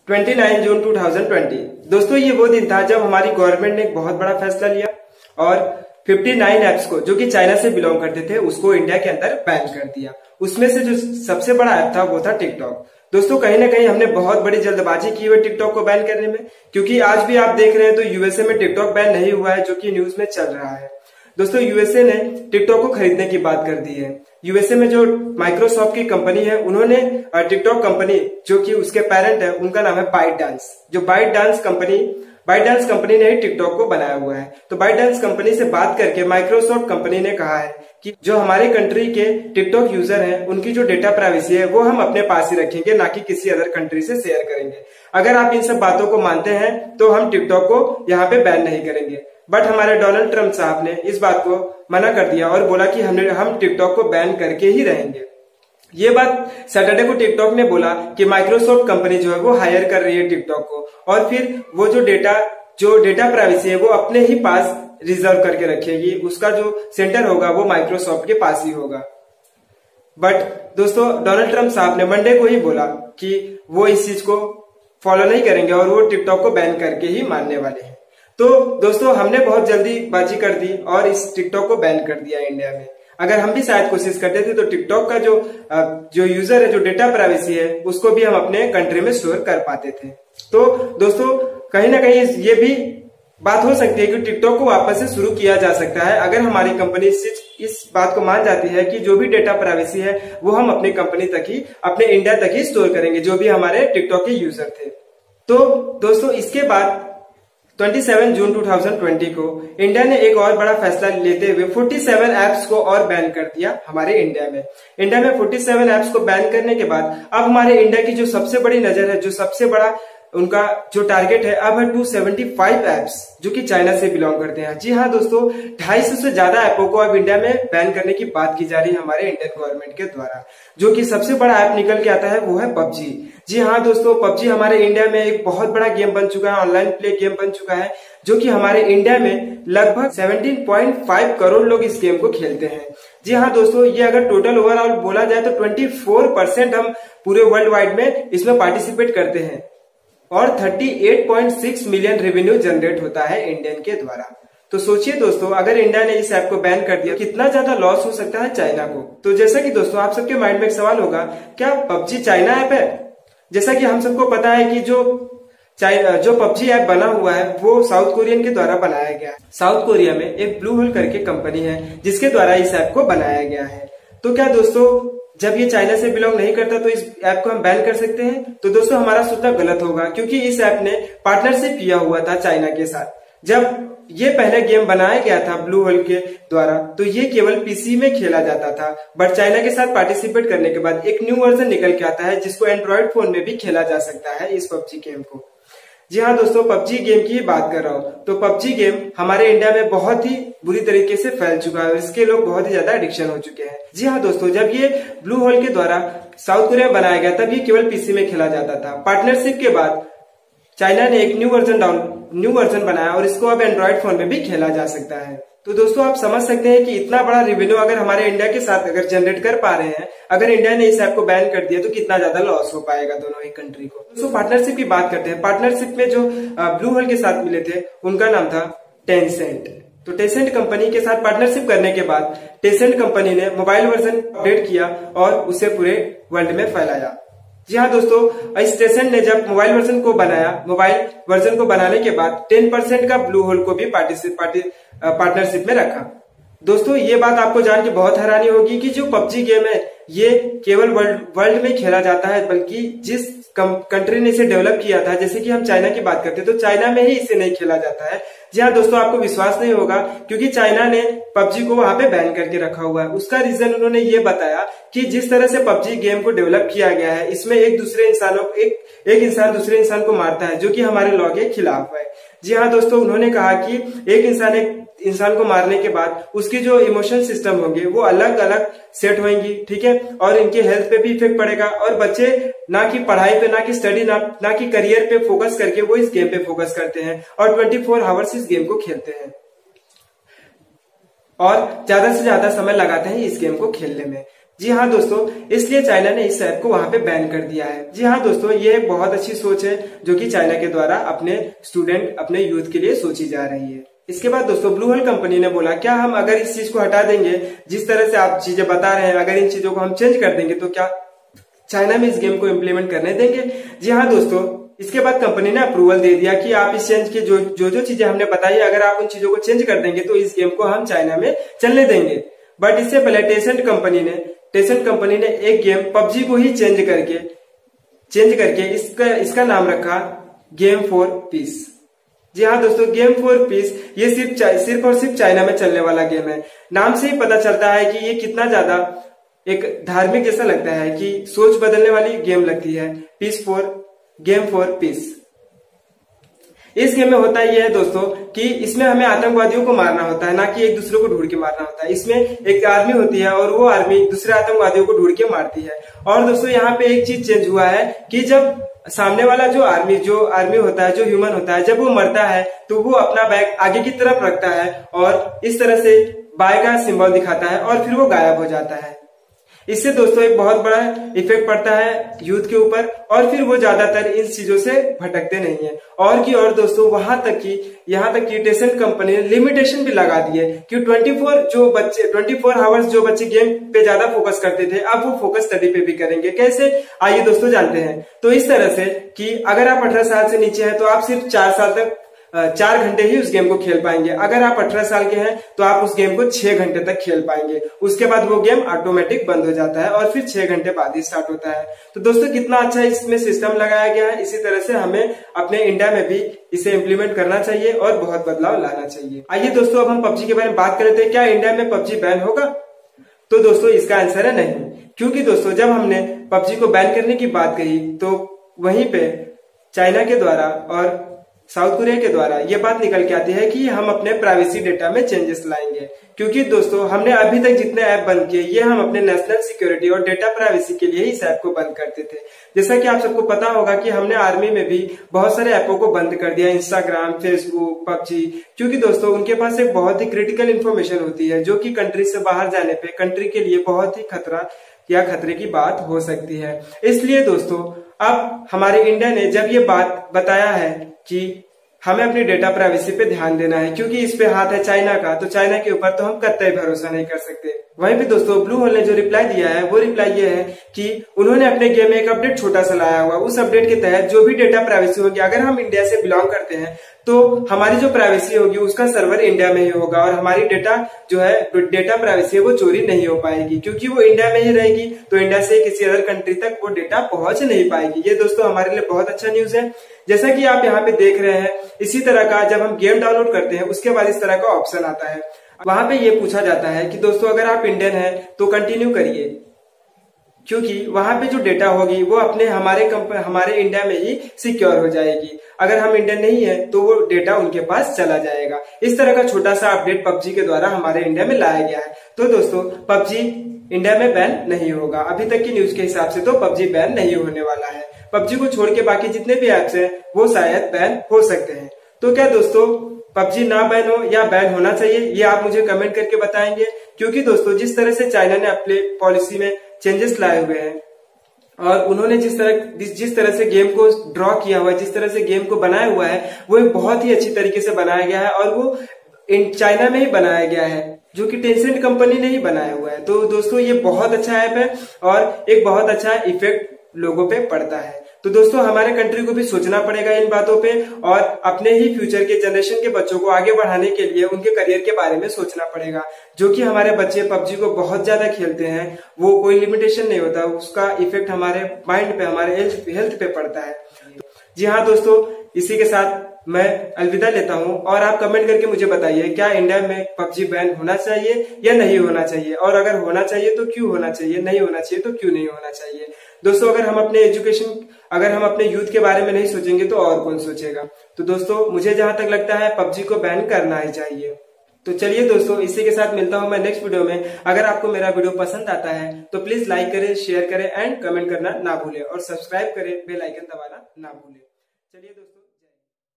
29 जून 2020। दोस्तों ये वो दिन था जब हमारी गवर्नमेंट ने एक बहुत बड़ा फैसला लिया और 59 ऐप्स को जो कि चाइना से बिलोंग करते थे उसको इंडिया के अंदर बैन कर दिया। उसमें से जो सबसे बड़ा ऐप था वो था टिकटॉक। दोस्तों कहीं ना कहीं हमने बहुत बड़ी जल्दबाजी की हुई टिकटॉक को बैन करने में, क्योंकि आज भी आप देख रहे हैं तो यूएसए में टिकटॉक बैन नहीं हुआ है, जो कि न्यूज में चल रहा है। दोस्तों यूएसए ने टिकटॉक को खरीदने की बात कर दी है। यूएसए में जो माइक्रोसॉफ्ट की कंपनी है उन्होंने टिकटॉक कंपनी जो कि उसके पेरेंट है उनका नाम है बाइटडांस, जो बाइटडांस कंपनी ने ही टिकटॉक को बनाया हुआ है। तो बाइटडांस कंपनी से बात करके माइक्रोसॉफ्ट कंपनी ने कहा है कि जो हमारे कंट्री के टिकटॉक यूजर हैं उनकी जो डेटा प्राइवेसी है वो हम अपने पास ही रखेंगे, ना कि किसी अदर कंट्री से शेयर करेंगे। अगर आप इन सब बातों को मानते हैं तो हम टिकटॉक को यहाँ पे बैन नहीं करेंगे। बट हमारे डोनाल्ड ट्रम्प साहब ने इस बात को मना कर दिया और बोला कि हम टिकटॉक को बैन करके ही रहेंगे। ये बात सैटरडे को टिकटॉक ने बोला कि माइक्रोसॉफ्ट कंपनी जो है वो हायर कर रही है टिकटॉक को, और फिर वो जो डेटा प्राइवेसी है वो अपने ही पास रिजर्व करके रखेगी। उसका जो सेंटर होगा वो माइक्रोसॉफ्ट के पास ही होगा। बट दोस्तों डोनाल्ड ट्रम्प साहब ने मंडे को ही बोला कि वो इस चीज को फॉलो नहीं करेंगे और वो टिकटॉक को बैन करके ही मानने वाले हैं। तो दोस्तों हमने बहुत जल्दीबाजी कर दी और इस टिकटॉक को बैन कर दिया इंडिया में। अगर हम भी शायद कोशिश करते थे तो टिकटॉक का जो यूजर है, जो डेटा प्राइवेसी है, उसको भी हम अपने कंट्री में स्टोर कर पाते थे। तो दोस्तों कहीं ना कहीं ये भी बात हो सकती है कि टिकटॉक को वापस से शुरू किया जा सकता है अगर हमारी कंपनी इस बात को मान जाती है कि जो भी डेटा प्राइवेसी है वो हम अपनी कंपनी तक ही, अपने इंडिया तक ही स्टोर करेंगे, जो भी हमारे टिकटॉक के यूजर थे। तो दोस्तों इसके बाद 27 जून 2020 को इंडिया ने एक और बड़ा फैसला लेते हुए 47 ऐप्स को और बैन कर दिया हमारे इंडिया में। इंडिया में 47 ऐप्स को बैन करने के बाद अब हमारे इंडिया की जो सबसे बड़ी नजर है, जो सबसे बड़ा उनका जो टारगेट है अब है 275 ऐप्स जो कि चाइना से बिलोंग करते हैं। जी हाँ दोस्तों, 250 से ज्यादा ऐपों को अब इंडिया में बैन करने की बात की जा रही है हमारे इंडियन गवर्नमेंट के द्वारा। जो कि सबसे बड़ा ऐप निकल के आता है वो है पबजी। जी हाँ दोस्तों, पबजी हमारे इंडिया में एक बहुत बड़ा गेम बन चुका है, ऑनलाइन प्ले गेम बन चुका है, जो कि हमारे इंडिया में लगभग 17.5 करोड़ लोग इस गेम को खेलते हैं। जी हाँ दोस्तों, ये अगर टोटल ओवरऑल बोला जाए तो 24% हम पूरे वर्ल्ड वाइड में इसमें पार्टिसिपेट करते हैं और 38.6 मिलियन रेवेन्यू जनरेट होता है इंडियन के द्वारा। तो सोचिए दोस्तों, अगर इंडिया ने इस ऐप को बैन कर दिया कितना ज्यादा लॉस हो सकता है चाइना को। तो जैसा कि दोस्तों आप सबके माइंड में एक सवाल होगा, क्या पबजी चाइना ऐप है? जैसा कि हम सबको पता है कि जो पबजी ऐप बना हुआ है वो साउथ कोरियन के द्वारा बनाया गया है। साउथ कोरिया में एक ब्लू होल करके कंपनी है जिसके द्वारा इस ऐप को बनाया गया है। तो क्या दोस्तों जब ये चाइना से बिलोंग नहीं करता तो इस ऐप को हम बैन कर सकते हैं? तो दोस्तों हमारा सोचना गलत होगा, क्योंकि इस ऐप ने पार्टनरशिप किया हुआ था चाइना के साथ। जब ये पहले गेम बनाया गया था ब्लू होल के द्वारा तो ये केवल पीसी में खेला जाता था, बट चाइना के साथ पार्टिसिपेट करने के बाद एक न्यू वर्जन निकल के आता है जिसको एंड्रॉइड फोन में भी खेला जा सकता है इस पबजी गेम को। जी हाँ दोस्तों, पबजी गेम की बात कर रहा हूँ। तो पबजी गेम हमारे इंडिया में बहुत ही बुरी तरीके से फैल चुका है और इसके लोग बहुत ही ज्यादा एडिक्शन हो चुके हैं। जी हाँ दोस्तों, जब ये ब्लू होल के द्वारा साउथ कोरिया में बनाया गया तब ये केवल पीसी में खेला जाता था। पार्टनरशिप के बाद चाइना ने एक न्यू वर्जन बनाया और इसको अब एंड्रॉइड फोन में भी खेला जा सकता है। तो दोस्तों आप समझ सकते हैं कि इतना बड़ा रेवेन्यू अगर हमारे इंडिया के साथ अगर जनरेट कर पा रहे हैं, अगर इंडिया ने इस ऐप को बैन कर दिया तो कितना ज्यादा लॉस हो पाएगा दोनों ही कंट्री को। दोस्तों पार्टनरशिप की बात करते हैं। पार्टनरशिप में जो ब्लू होल के साथ मिले थे उनका नाम था टेंसेंट। तो टेंसेंट कंपनी के साथ पार्टनरशिप करने के बाद टेंसेंट कंपनी ने मोबाइल वर्जन अपडेट किया और उसे पूरे वर्ल्ड में फैलाया। जी हाँ दोस्तों, इस टेंसेंट ने जब मोबाइल वर्जन को बनाने के बाद 10% का ब्लू होल को भी पार्टनरशिप में रखा। दोस्तों ये बात आपको जान के बहुत हैरानी होगी कि जो पबजी गेम है ये केवल वर्ल्ड में खेला जाता है, बल्कि जिस कंट्री ने इसे डेवलप किया था, जैसे कि हम चाइना की बात करते हैं तो चाइना में ही इसे नहीं खेला जाता है। जी हाँ दोस्तों, आपको विश्वास नहीं होगा क्योंकि चाइना ने पबजी को वहां पे बैन करके रखा हुआ है। उसका रीजन उन्होंने ये बताया कि जिस तरह से पबजी गेम को डेवलप किया गया है इसमें एक इंसान दूसरे इंसान को मारता है, जो कि हमारे लॉ के खिलाफ है। जी हाँ दोस्तों, उन्होंने कहा कि एक इंसान को मारने के बाद उसकी जो इमोशन सिस्टम होंगे वो अलग अलग सेट होंगी, ठीक है, और इनके हेल्थ पे भी इफेक्ट पड़ेगा और बच्चे ना कि पढ़ाई पे, ना कि स्टडी, ना कि करियर पे फोकस करके वो इस गेम पे फोकस करते हैं और 24 आवर्स इस गेम को खेलते हैं और ज्यादा से ज्यादा समय लगाते हैं इस गेम को खेलने में। जी हाँ दोस्तों, इसलिए चाइना ने इस ऐप को वहां पे बैन कर दिया है। जी हाँ दोस्तों, ये एक बहुत अच्छी सोच है जो कि चाइना के द्वारा अपने स्टूडेंट, अपने यूथ के लिए सोची जा रही है। इसके बाद दोस्तों ब्लू होल कंपनी ने बोला, क्या हम अगर इस चीज को हटा देंगे, जिस तरह से आप चीजें बता रहे हैं, अगर इन चीजों को हम चेंज कर देंगे तो क्या चाइना में इस गेम को इम्प्लीमेंट करने देंगे? जी हाँ दोस्तों, इसके बाद कंपनी ने अप्रूवल दे दिया कि आप इस चेंज की जो चीजें हमने बताई, अगर आप उन चीजों को चेंज कर देंगे तो इस गेम को हम चाइना में चलने देंगे। बट इससे पहले टेंसेंट कंपनी ने एक गेम पबजी को ही चेंज करके इसका नाम रखा गेम फॉर पीस। जी हाँ दोस्तों, गेम फॉर पीस ये सिर्फ और सिर्फ चाइना में चलने वाला गेम है। नाम से ही पता चलता है कि ये कितना ज्यादा एक धार्मिक जैसा लगता है, कि सोच बदलने वाली गेम लगती है। Game for peace. इस गेम में होता यह है दोस्तों कि इसमें हमें आतंकवादियों को मारना होता है, ना कि एक दूसरे को ढूंढ के मारना होता है। इसमें एक आर्मी होती है और वो आर्मी दूसरे आतंकवादियों को ढूंढ के मारती है। और दोस्तों यहाँ पे एक चीज चेंज हुआ है कि जब सामने वाला जो आर्मी होता है, जो ह्यूमन होता है, जब वो मरता है तो वो अपना बैग आगे की तरफ रखता है और इस तरह से बाय का सिंबल दिखाता है और फिर वो गायब हो जाता है। इससे दोस्तों एक बहुत बड़ा इफेक्ट पड़ता है यूथ के ऊपर और फिर वो ज्यादातर इन चीजों से भटकते नहीं है। और दोस्तों यहाँ तक की टेंसेंट कंपनी ने लिमिटेशन भी लगा दी है कि 24 आवर्स जो बच्चे गेम पे ज्यादा फोकस करते थे, अब वो फोकस स्टडी पे भी करेंगे। कैसे, आइए दोस्तों जानते हैं। तो इस तरह से कि अगर आप 18 साल से नीचे हैं तो आप सिर्फ 4 घंटे ही उस गेम को खेल पाएंगे। अगर आप 18 साल के हैं तो आप उस गेम को 6 घंटे तक खेल पाएंगे। उसके बाद वो गेम ऑटोमेटिक बंद हो जाता है और फिर 6 घंटे बाद ही स्टार्ट होता है। तो दोस्तों कितना अच्छा इसमें सिस्टम लगाया गया है। इसी तरह से हमें अपने इंडिया में भी इसे इम्प्लीमेंट करना चाहिए और बहुत बदलाव लाना चाहिए। आइए दोस्तों अब हम पबजी के बारे में बात करते हैं। क्या इंडिया में पबजी बैन होगा? तो दोस्तों इसका आंसर है नहीं, क्योंकि दोस्तों जब हमने पबजी को बैन करने की बात कही तो वहीं पे चाइना के द्वारा और साउथ कोरिया के द्वारा ये बात निकल के आती है कि हम अपने प्राइवेसी डेटा में चेंजेस लाएंगे। क्योंकि दोस्तों हमने अभी तक जितने ऐप बंद किए ये हम अपने नेशनल सिक्योरिटी और डेटा प्राइवेसी के लिए इस ऐप को बंद करते थे। जैसा कि आप सबको पता होगा कि हमने आर्मी में भी बहुत सारे ऐपों को बंद कर दिया, इंस्टाग्राम, फेसबुक, पबजी, क्योंकि दोस्तों उनके पास एक बहुत ही क्रिटिकल इंफॉर्मेशन होती है जो कि कंट्री से बाहर जाने पे कंट्री के लिए बहुत ही खतरे की बात हो सकती है। इसलिए दोस्तों अब हमारे इंडिया ने जब ये बात बताया है कि हमें अपनी डेटा प्राइवेसी पे ध्यान देना है, क्योंकि इस पे हाथ है चाइना का, तो चाइना के ऊपर तो हम कतई भरोसा नहीं कर सकते। वहीं पे दोस्तों ब्लू होल ने जो रिप्लाई दिया है वो रिप्लाई ये है कि उन्होंने अपने गेम में एक अपडेट छोटा सा लाया हुआ। उस अपडेट के तहत जो भी डेटा प्राइवेसी होगी, अगर हम इंडिया से बिलोंग करते हैं तो हमारी जो प्राइवेसी होगी उसका सर्वर इंडिया में ही होगा और हमारी डेटा प्राइवेसी है वो चोरी नहीं हो पाएगी, क्योंकि वो इंडिया में ही रहेगी। तो इंडिया से किसी अदर कंट्री तक वो डेटा पहुंच नहीं पाएगी। ये दोस्तों हमारे लिए बहुत अच्छा न्यूज है। जैसा कि आप यहाँ पे देख रहे हैं, इसी तरह का जब हम गेम डाउनलोड करते हैं उसके बाद इस तरह का ऑप्शन आता है। वहां पे ये पूछा जाता है कि दोस्तों अगर आप इंडियन हैं तो कंटिन्यू करिए, क्योंकि वहां पे जो डेटा होगी वो हमारे इंडिया में ही सिक्योर हो जाएगी। अगर हम इंडियन नहीं है तो वो डेटा उनके पास चला जाएगा। इस तरह का छोटा सा अपडेट पबजी के द्वारा हमारे इंडिया में लाया गया है। तो दोस्तों पबजी इंडिया में बैन नहीं होगा। अभी तक की न्यूज के हिसाब से तो पबजी बैन नहीं होने वाला है। पबजी को छोड़ के बाकी जितने भी एप्स हैं वो शायद बैन हो सकते हैं। तो क्या दोस्तों पबजी ना बैन हो या बैन होना चाहिए, ये आप मुझे कमेंट करके बताएंगे। क्योंकि दोस्तों जिस तरह से चाइना ने अपने पॉलिसी में चेंजेस लाए हुए हैं और उन्होंने जिस तरह से गेम को ड्रॉ किया हुआ है, जिस तरह से गेम को बनाया हुआ है, वो एक बहुत ही अच्छी तरीके से बनाया गया है और वो चाइना में ही बनाया गया है, जो कि टेंसेंट कंपनी ने ही बनाया हुआ है। तो दोस्तों ये बहुत अच्छा ऐप है और एक बहुत अच्छा इफेक्ट लोगों पे पड़ता है। तो दोस्तों हमारे कंट्री को भी सोचना पड़ेगा इन बातों पे और अपने ही फ्यूचर के जनरेशन के बच्चों को आगे बढ़ाने के लिए उनके करियर के बारे में सोचना पड़ेगा। जो कि हमारे बच्चे पबजी को बहुत ज्यादा खेलते हैं, वो कोई लिमिटेशन नहीं होता, उसका इफेक्ट हमारे माइंड पे, हमारे हेल्थ पे पड़ता है। जी हाँ दोस्तों, इसी के साथ मैं अलविदा लेता हूं और आप कमेंट करके मुझे बताइए क्या इंडिया में पबजी बैन होना चाहिए या नहीं होना चाहिए, और अगर होना चाहिए तो क्यों होना चाहिए, नहीं होना चाहिए तो क्यों नहीं होना चाहिए। दोस्तों अगर हम अपने यूथ के बारे में नहीं सोचेंगे तो और कौन सोचेगा। तो दोस्तों मुझे जहां तक लगता है पबजी को बैन करना ही चाहिए। तो चलिए दोस्तों इसी के साथ मिलता हूं मैं नेक्स्ट वीडियो में। अगर आपको मेरा वीडियो पसंद आता है तो प्लीज लाइक करें, शेयर करें एंड कमेंट करना ना भूलें और सब्सक्राइब करें, बेल आइकन दबाना ना भूलें। चलिए दोस्तों।